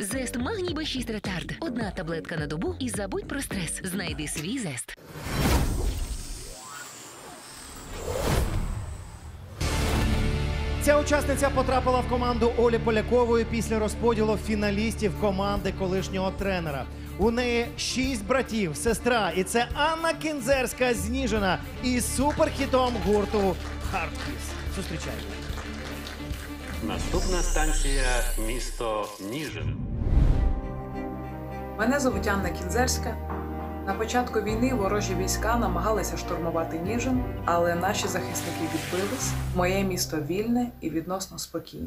Зест Магній Б6 Ретард. Одна таблетка на добу і забудь про стрес. Знайди свій Зест. Ця учасниця потрапила в команду Олі Полякової після розподілу фіналістів команди колишнього тренера. У неї 6 братів, сестра, і це Анна Кінзерська з Ніжина із суперхітом гурту «Хардкіс». Зустрічайте. Наступна станція – місто Ніжин. Мене звуть Анна Кінзерська. На початку війни ворожі війська намагалися штурмувати Ніжин, але наші захисники відбились. Моє місто вільне і відносно спокійне.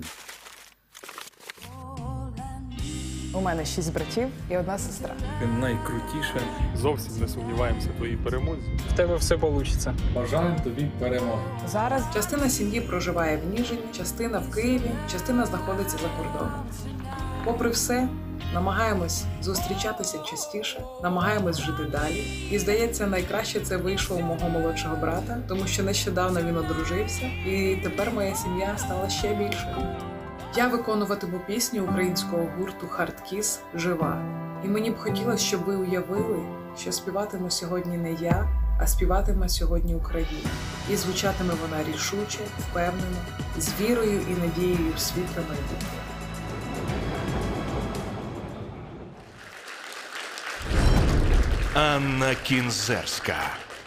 У мене 6 братів і 1 сестра. Ти найкрутіша. Зовсім не сумніваємося в твоїй перемозі. В тебе все вийде. Бажаємо тобі перемоги. Зараз Частина сім'ї проживає в Ніжині, частина в Києві, частина знаходиться за кордоном. Попри все, намагаємось зустрічатися частіше, намагаємось жити далі. І, здається, найкраще це вийшло у мого молодшого брата, тому що нещодавно він одружився, і тепер моя сім'я стала ще більшою. Я виконуватиму пісню українського гурту «Хардкіс» «Жива». І мені б хотілося, щоб ви уявили, що співатиме сьогодні не я, а співатиме сьогодні Україна. І звучатиме вона рішуче, впевнено, з вірою і надією в світле майбутнє. Анна Кінзерська.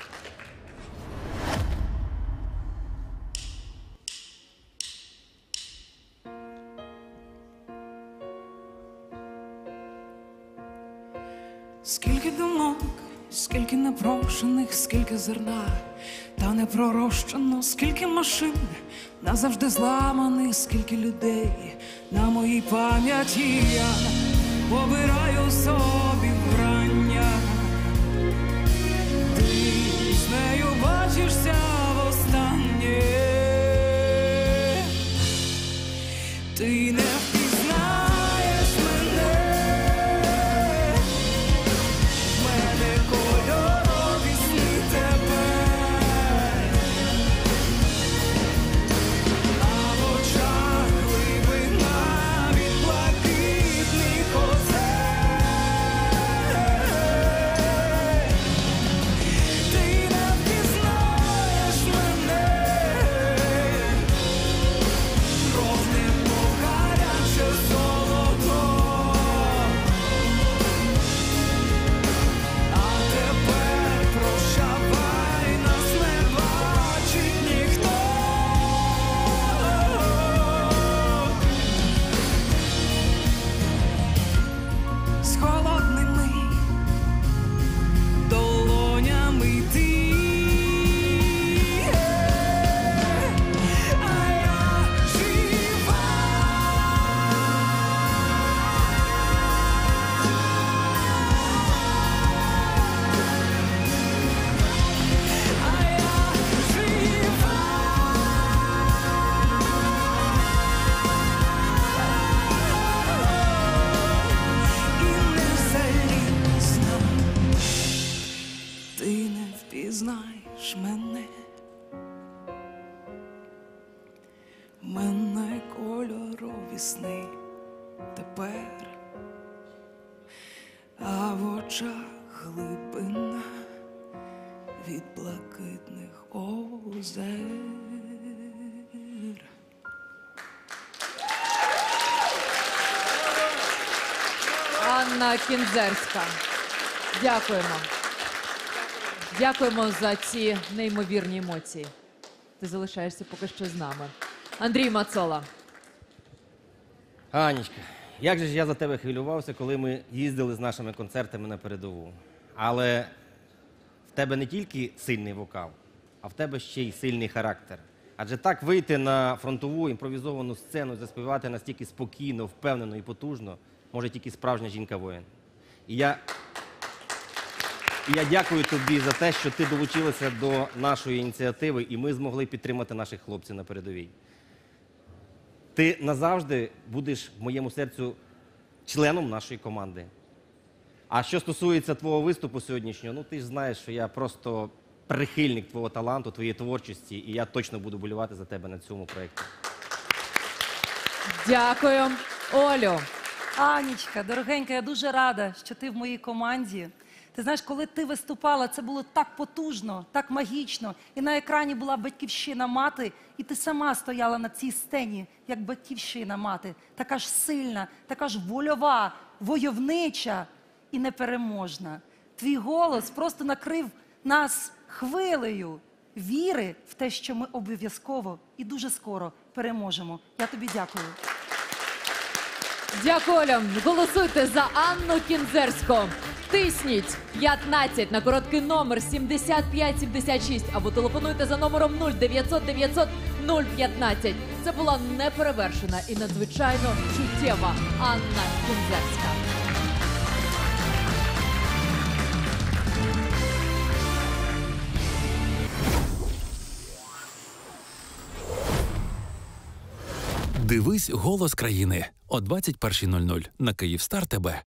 Скільки думок, скільки непрошених, скільки зерна, та не пророщено, скільки машин назавжди зламаних, скільки людей на моїй пам'яті я обираю собі вбрання. Ти з нею бачишся востаннє, ти не впізнаєш мене. Кольорові сни тепер, а в очах глибина від блакитних озер. Ти не впізнаєш мене, ровним мов гаряче золото. Прощавай, нас не бачить ніхто. З холодними долонями ти, а я жива. Ти не впізнаєш мене, мене кольорові сни тепер, а в очах глибина від блакитних озер. Анна Кінзерська. Дякуємо. Дякуємо за ці неймовірні емоції. Ти залишаєшся поки що з нами. Андрій Мацола. Анечка, як же ж я за тебе хвилювався, коли ми їздили з нашими концертами на передову. Але в тебе не тільки сильний вокал, а в тебе ще й сильний характер. Адже так вийти на фронтову імпровізовану сцену і заспівати настільки спокійно, впевнено і потужно може тільки справжня жінка-воїн. І я дякую тобі за те, що ти долучилася до нашої ініціативи, і ми змогли підтримати наших хлопців на передовій. Ти назавжди будеш в моєму серцю членом нашої команди. А що стосується твого виступу сьогоднішнього, ну ти ж знаєш, що я просто прихильник твого таланту, твоєї творчості, і я точно буду болювати за тебе на цьому проєкті. Дякую. Олю, Анічка, дорогенька, я дуже рада, що ти в моїй команді. Ти знаєш, коли ти виступала, це було так потужно, так магічно. І на екрані була батьківщина мати, і ти сама стояла на цій сцені, як батьківщина мати. Така ж сильна, така ж вольова, войовнича і непереможна. Твій голос просто накрив нас хвилею віри в те, що ми обов'язково і дуже скоро переможемо. Я тобі дякую. Дякую, Оля. Голосуйте за Анну Кінзерську. Тисніть 15 на короткий номер 7576 або телефонуйте за номером 0900 900 015. Це була неперевершена і надзвичайно чуттєва Анна Кінзерська. Дивись «Голос країни» о 21:00 на Київстар ТБ.